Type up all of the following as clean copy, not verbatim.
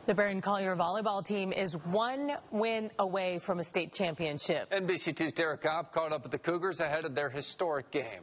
The Barron Collier volleyball team is one win away from a state championship. NBC2's Derek Kopp caught up with the Cougars ahead of their historic game.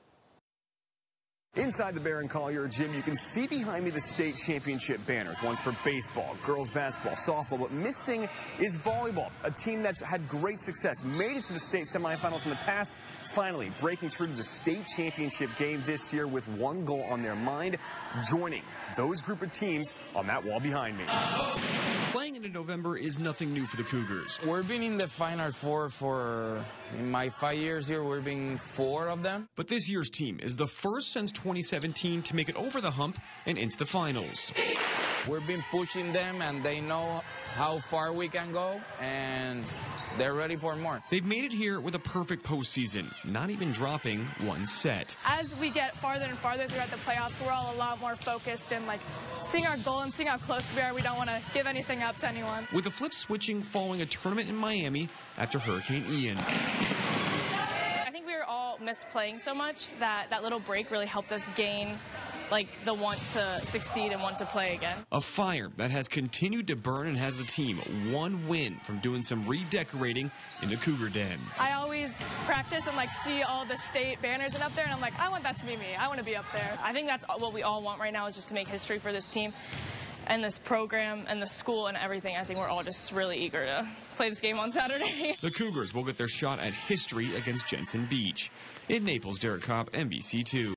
Inside the Barron Collier gym, you can see behind me the state championship banners. One's for baseball, girls basketball, softball, but missing is volleyball, a team that's had great success, made it to the state semifinals in the past, finally breaking through to the state championship game this year with one goal on their mind, joining those group of teams on that wall behind me. Playing in November is nothing new for the Cougars. We've been in the Final Four in my 5 years here, we've been 4 of them. But this year's team is the first since 2017 to make it over the hump and into the finals. We've been pushing them, and they know how far we can go, and they're ready for more. They've made it here with a perfect postseason, not even dropping one set. As we get farther and farther throughout the playoffs, we're all a lot more focused and seeing our goal and seeing how close we are. We don't want to give anything up to anyone. With the flip switching following a tournament in Miami after Hurricane Ian. I think we were all missed playing so much that little break really helped us gain the want to succeed and want to play again. A fire that has continued to burn and has the team one win from doing some redecorating in the Cougar Den. I always practice and see all the state banners and up there, and I'm like, I want that to be me. I want to be up there. I think that's what we all want right now, is just to make history for this team and this program and the school and everything. I think we're all just really eager to play this game on Saturday. The Cougars will get their shot at history against Jensen Beach. In Naples, Derek Kopp, NBC2.